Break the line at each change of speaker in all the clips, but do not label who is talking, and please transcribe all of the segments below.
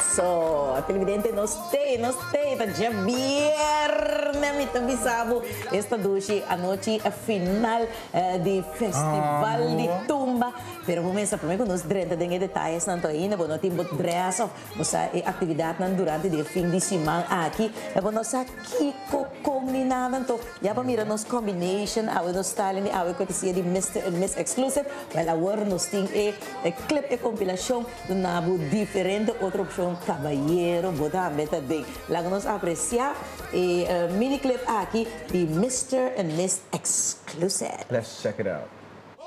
Eso, televidente, nostei, tá dia viernes, me também sabe, esta noite, a noite final do Festival de Tumba, pero começa primeiro com nós direto de detalhes, não tô ainda, bom, não tem muito dress of, nossa atividade durante o fim de semana aqui, é bom, nossa aqui combinado, então, já para mirar nos combination, a nos styling, a cortesia de Mr. and Miss Exclusive, well, agora nós tem clip e compilação do nabo diferente, outra opção, caballero, botar a meta bem. Lá nós apreciar e mini clip aqui de Mr. and Miss Exclusive.
Let's check it out.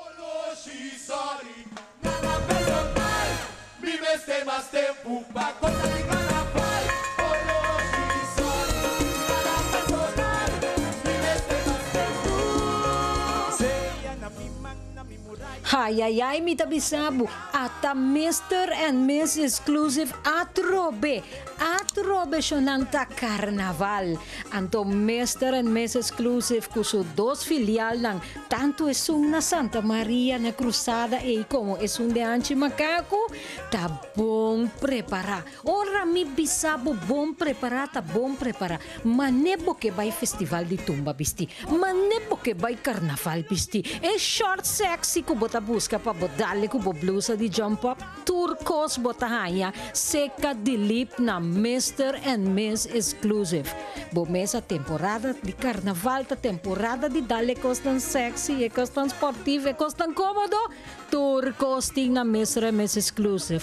Ai, mi tabisabo, ata Mr. and Miss Exclusive atrobe sonanta carnaval. Anto Mr. and Miss Exclusive kuso dos filial ng tanto esung na Santa Maria na Cruzada e como esung de Anchi Macaco, ta bom prepara. Ora mi bisabo bom prepara, manebo que vai festival de tumba bisti, manebo que vai carnaval bisti. E short sexy ko bota busca pa bodale ko bo blusa di jump up, turcos botahaya, seca de lip na Mr. and Miss Exclusive. Bo mesa temporada de carnaval, ta temporada de dale costan sexy, e costan sportivo, e costan cómodo, turcos ting na Mr. and Miss Exclusive.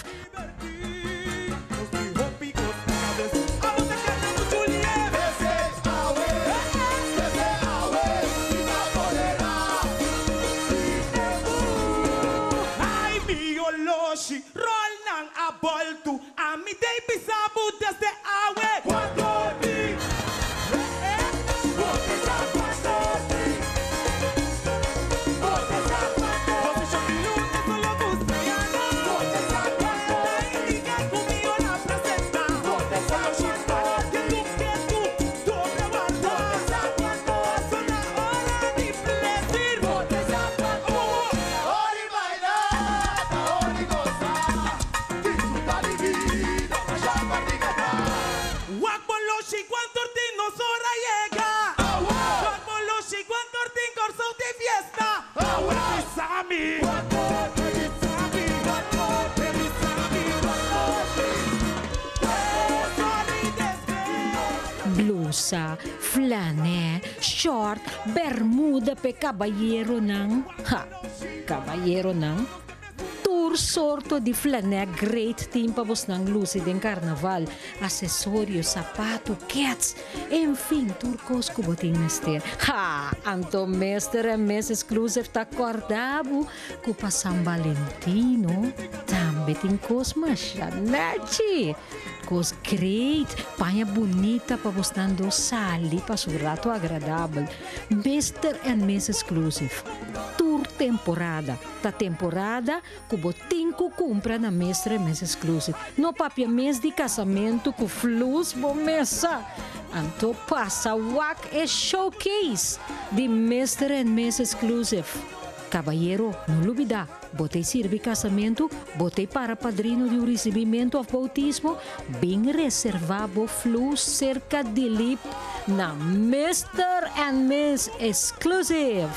Roll nang aboltu, ami day bisabu desde awe.
Blusa, flané, short, bermuda pe caballero ng tour sorto di flané great team pa bos ng lucid en carnaval, accesorio, sapato, cats, enfim, turcos kuboting nester. Anto Mr. and Miss Exclusive ta cordabo ku pa San Valentino, tambitin kos masyanachi. Cos great, panha bonita para bostando sali para su rato agradável. Mr. and Miss Exclusive. Tour temporada. Ta temporada, cubo tinco compra na Mr. and Miss Exclusive. No papia mês de casamento com flus bom mesa. Anto passa wak e showcase de Mr. and Miss Exclusive. Caballero, não lubida, botei sirve casamento, botei para padrino de um recebimento of bautismo, bem reservado flus cerca de lip na Mr. and Miss Exclusive.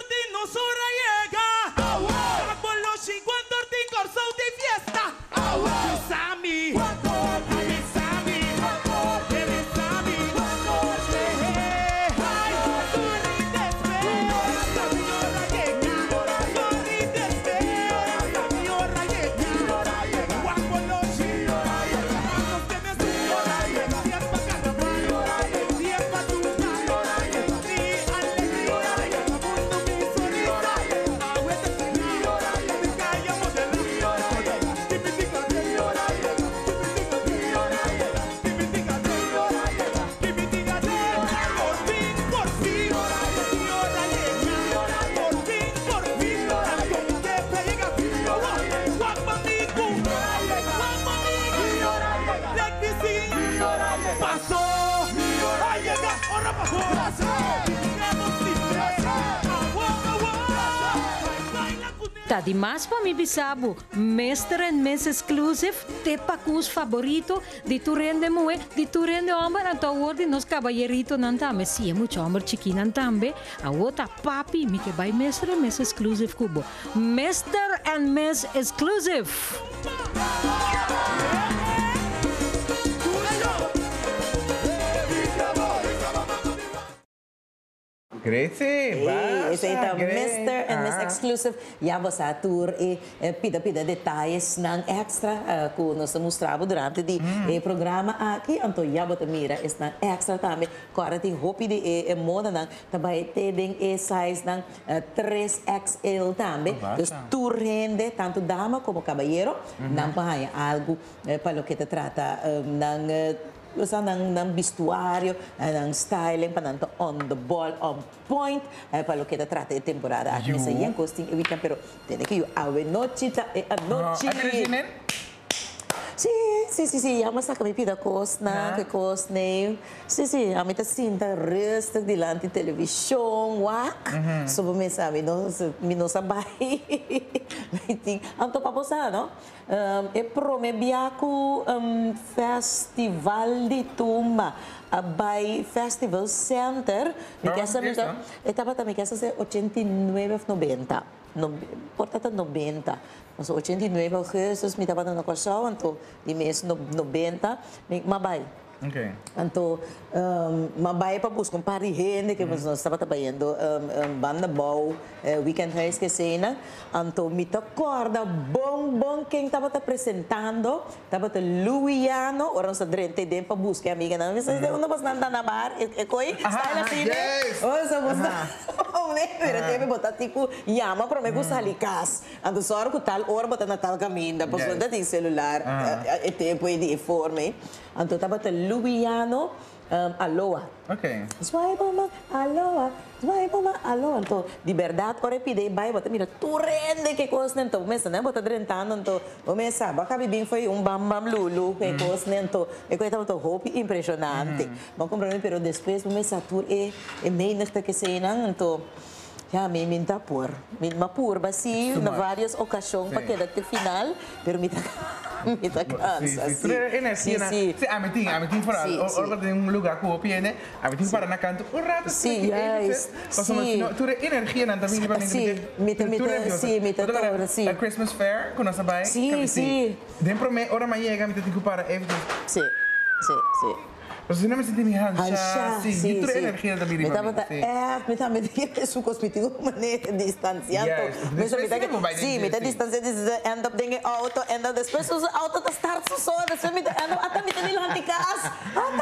Fiesta!
Tá demais para mim, bisabo. Mr. and Miss Exclusive, te pacus favorito, de tu rende moe, de tu rende homem, na tua ordem, nos caballerito não também. Se é muito homem chiquinho também, a outra papi, me que vai Mr. and Miss Exclusive cubo. Mr. and Miss Exclusive.
Grazie,
Esse aí tá Mr. and Miss Exclusive. Já você atur e pida detalhes não extra que nós mostramos durante o programa aqui. Então já você mira esse não extra também. Agora tem roupa de moda não. Também tem e size não 3XL também. Então tu rende tanto dama como caballero. Não vai algo para o que te trata não usa ng vestuário, ng styling, pananto on the ball, on point, para lo que te trata de temporada. Aqui nessa yan costing e weekend, pero tiene que ir a noche, a noche. Sim, já mas kami pida kosna, que kosne. Sim, a mim tá sinta resta dilante televisão, wak. Sob me sabe, me não sabe. Anto paposa, no? E prome biaco festival de tumba. By Festival Center, estava também que essa é 89 ou 90. Portanto, 90. Mas 89 augustus, me estava dando coração, então, de mês 90, mas
Okay.
Então, mabay pa buscar um par de gente que nós estava trabalhando banda bom, weekend reis que cena. Então, me acorda bom quem estava apresentando, estava Luiano, ora nós drente de para buscar amiga, não, mas não vas nada na bar, é coi, está lá assim, oh, só você, oh, né, pero teve botar tipo llama para me gostar ali cas, então só hora que tal hora botar na tal caminho, depois quando tem celular, é tempo de informe. Então estava Luiano, aloha.
Ok.
Swipe aloha. Então, de verdade, ora pide vai, bota mira, tu rende que coisa então, mas não bota drentando então, o mês sabe, acaba bem foi bam lulu que coisa então, e coisa então roupa impressionante. Mas compreendo, pero depois o mês satur é meio nesta que sei não, então já me minta por basi na várias ocasiões para que até final, pero me cansa.
Sim. Energia, sim. A mim tem fora, ou tem lugar que eu piene, a mim tem para na canto, o rato.
Sim,
tu energia na também para mim.
Sim, sim.
A Christmas Fair, com nossa bai.
Sim.
Dentro me hora manhã que me tem que para evidente.
Sim.
Você não me sente me hancha, sim. Tu energia da minha
me tá me su cosmetico maneira distanciando. Me tá distanciando end up dinge auto, end up depois os auto da start so, depois me end up até me tá diante casa.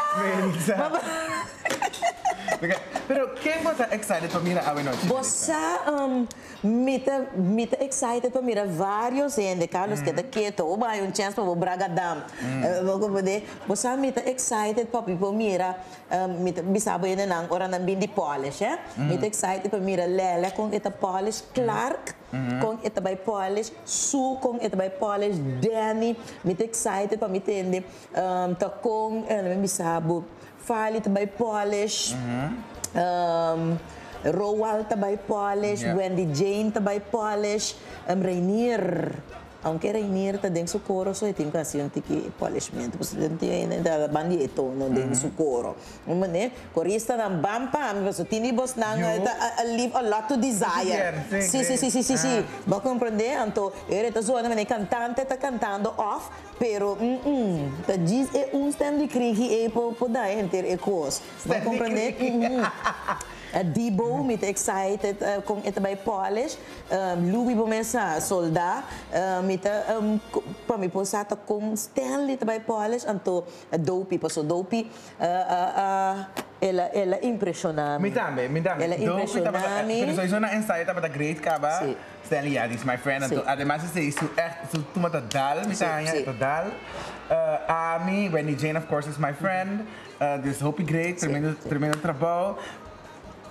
Pero quem você excited para mirar a noite?
Você me tá excited para mirar vários ende Carlos que tá quieto, ou vai chance para o Bragadam. Você me tá excited para mira bisabo yun nang ora nang bindi polish me excited pa mira lele kung ita polish Clark kung ita by polish Sue kung ita by polish Danny me excited pa mitende ta kung bisabo Farley ta by polish Rowell ta by polish Wendy Jane ta by polish Rainier. Aunque Rainier está dentro do coro, só tem que ser um tiki polishment, porque não tem ainda bandito no dentro do coro. Mas corista na bampa, mas o tini boss na leave a lot to desire. Sim. Vou compreender, então ele está zoando, mas cantante está cantando off, pero tá diz é stand de criki é por dar enter é coisa. Vou compreender. Debo, me excited com ita by polish, Louis Bomesa solda, me para me posata com Stanley by polish, anto Dopey, passo Dopey, ela impressionante.
Me também. Ela impressionante. Pero sowieso na insight tava da great kaba. Stanley, yeah, this is my friend. Anto, además isso tu mata dal, me tá dal. Ami, Wendy Jane, of course, is my friend. This Hopi great, tremendo trabalho.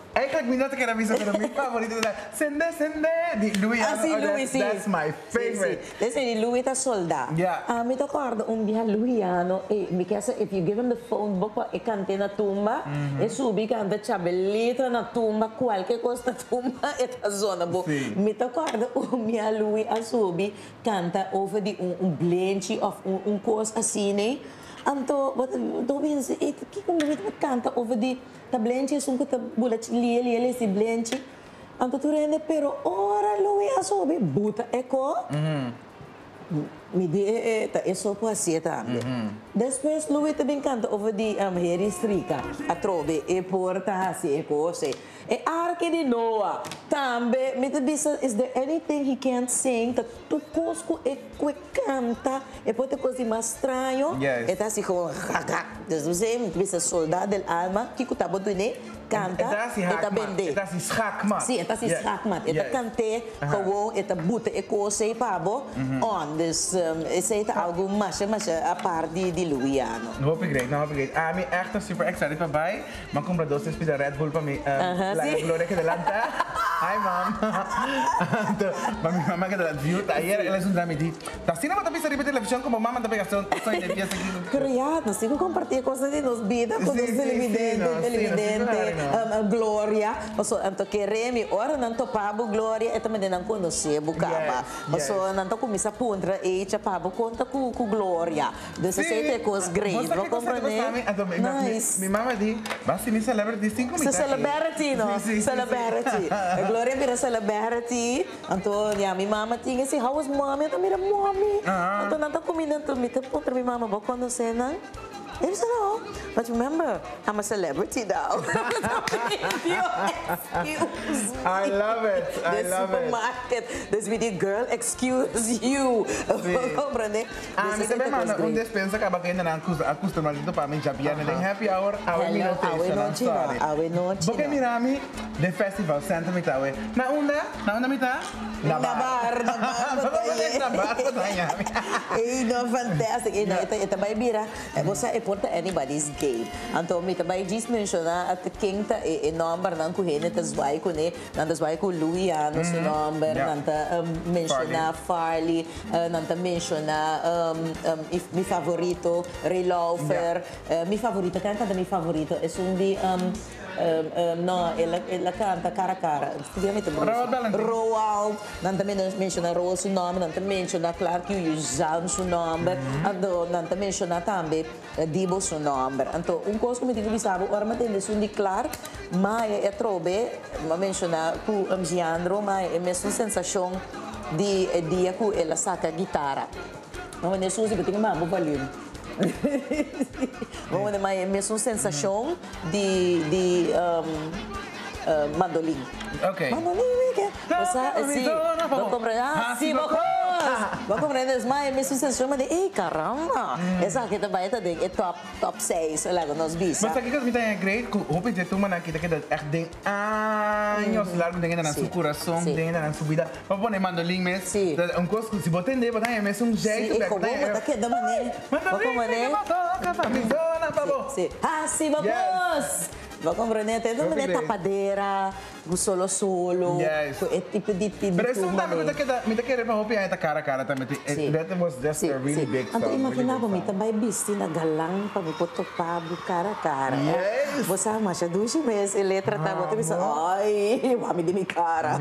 Eigenlijk niet dat ik er aan maar mijn favoriete is Sende, die Louis.
Louis,
that's my favorite.
This is the Louis da solda.
Yeah.
Me ricordo un dia Louiano e mi chiese if you give him the phone book e cante na tumba e subi canta ciabellita na tumba qualche cosa tumba e ta zona bo. Mi ricordo un mia Louis a subi canta over di un blenci of un course asine. Anto wat do mensen que como Louis canta over di tablenci e sunco tabulat li si blenci. Anto tu rende però ora Louis a subi buta ecco. Mi di e so può sia tambe. Depois Louis também canta over di heri strica a trove e porta assim e cose. E arche di Noah tambe mi te bisa is there anything he can't sing that tu cosco e que canta e poi te così ma strano e ta si con dus você mi te bisa soldado del alma que cutabo tu ne canta e ta bende
eta si schakmat
sim eta si schakmat eta cante gewoon eta boete e cose pabo on dus is het algo mais a par di Louiano.
Hoop ik great. Mi echt super excited bij. Man compra dos de Red Bull para mí. La Gloria que delante. Hi mom. Para mi mamá que de la view. Ayer él es un drama y tá sino para pisar televisión como mamá te pegaste soy de fiesta aquí.
Criado, sigo compartir cosas de nos vida con los televidente, Gloria. Oso anto queremi ora nanto pabo Gloria e também não conhecer bucaba. Oso nanto começa puntra e cha pabo conta com Gloria. Dessa é coisa great. Vou compreender. Nice.
Mi mamá di, basta mi celebrity 5 minutos.
Celebrity no. Celebrity. Gloria mira celebrity. Anto ya mi mamá tinha assim, how was mommy? Anto mira mommy. Anto nanto comida anto mi te puntra mi mamá vou conhecer não. Ele disse, no, but remember, I'm a celebrity now.
I love it.
The supermarket. Dus we die girl, excuse you. Compreende?
Mi também manda despensa acaba que ainda não acostumado para mim já piano tem happy hour, our noite. Porque mirami the festival Santa Mitawe. Na onda mita?
Na bar. Ei, no fantastic. E ita vai bira. Você porta anybody's game. Anto mi também diz mencionar at quinta e number nan ku hene tas vai ku ne nan tas vai ku Louiano su number nan ta mencionar Farley nan ta mencionar mi favorito Ray Laufer mi favorito canta da mi favorito è un di no la canta cara cara ovviamente Roald nan ta mencionar Roald su nome nan ta mencionar Clark Hughes su nome ando nan ta mencionar tambe Dibo su nome. Anto un coso come dico bisavo, ora ma tende su di Clark, ma è trobe, ma menziona cu Giandro, ma è messo in sensazione di cu e la sacca chitarra. Ma ne susi perché ma volume. Ma è messo in sensazione di mandolin.
Ok.
Mandolin che sì, non comprare. Sì, vou compreender, mas me sensação de ei caramba, essa aqui também tá de top 6, lá nos bis.
Mas aqui que me tem great, hope que tu mana kita que echt ding anos largo ding na seu coração, ding na sua vida. Vou pôr mandolim mes, um coisa se botar nem botar é mesmo jeito
de botar. Sim, tá que da maneira. Vou compreender. Sim. Ah, sim, vamos. Vou compreender, até não é tapadeira, o solo, é tipo de
Pero isso também me tá querendo hope é cara também. That was just a really big song.
Então imaginava me também vestindo galã para me botar Pablo cara.
Yes.
Você acha duas meses e letra tá botando pensando, ai, vamos de minha cara.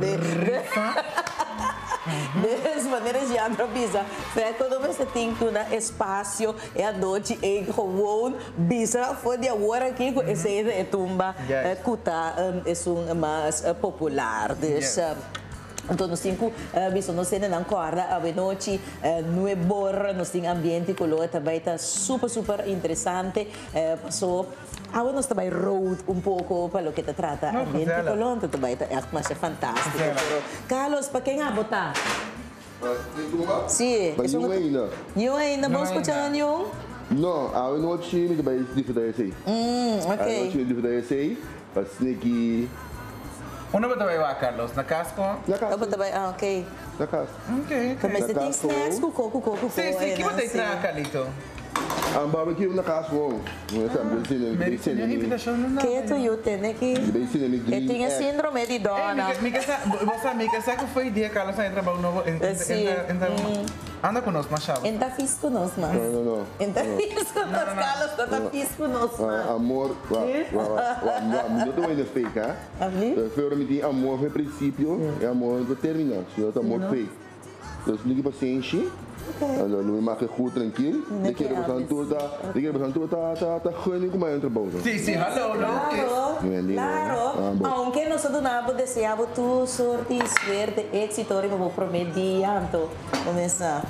Dessa maneira de antropisa, foi quando você tem que dar espaço e a noite e gewoon bisa foi de agora aqui com esse é tumba cuta é mais popular dessa. Então, nós temos visto nós temos ancora a noite no é bor, nós temos ambiente que o também está super interessante, passou agora nós também road pouco para o que te trata ambiente colonto também é mais fantástico. Carlos, para quem a botar? Sim. Eu ainda vou escutar nenhum?
Não, a noite me também diferente.
Ok.
A noite diferente, para sneaky.
Onde você vai, Carlos? Na casco?
Na casco.
Ok.
Na casco.
Ok.
Mas você tem snacks com coco.
Sim, que você traz, Carlito?
Ang barbecue na kaswong. Sabi
Meron niya invitasyon na
Que tu eu tenho que... Eu tinha síndrome de dona.
May kasi ko foi dia Carlos na trabalho novo. Anda conosco, mas chave.
Ainda fiz conosco, mas.
Não.
Ainda fiz conosco, Carlos, ainda fiz conosco.
Amor, não tô ainda fake, hein? Foi me tem amor no princípio e amor no terminal. Se eu tô amor fake. Então, se liga paciência. Alors, nu maak je goed tranquil. De keer besan tu ta gun como entra bom.
Sí, hallo.
Claro. Aunque nosotros no deseamos tu sorte y suerte, éxito, vamos promediando. Começar.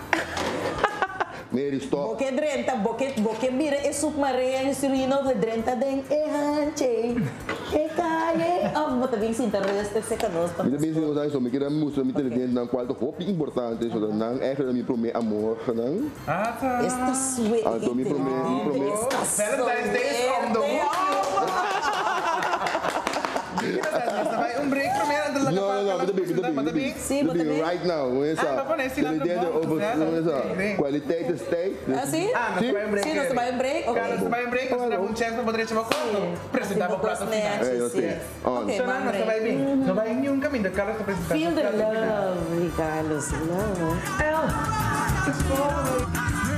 Mary, stop.
Boke mira e submarino surino de drenta den e hanche. E caie. Mas também sim, resta se canosco.
Met de mensen zijn zo, ik heb moesten met de dient dan kwal toch hoop importante is dan eigenlijk mi promet amor dan.
Esta sweet.
Ah, mi promet.
Valentine's Day is om de hoek. Um break primeiro.
No, betabing.
Sim, betabing.
Right now, kwaliteit is tijd.
Assim?
Sim,
nós vai um break.
Cara, nós vai um break, nós damos chance para poder chamar como apresentar o prato final.
Ok,
nós vai bem. Não vai em nenhum caminho, Carlos está apresentando.
Feel the love, Carlos. Love.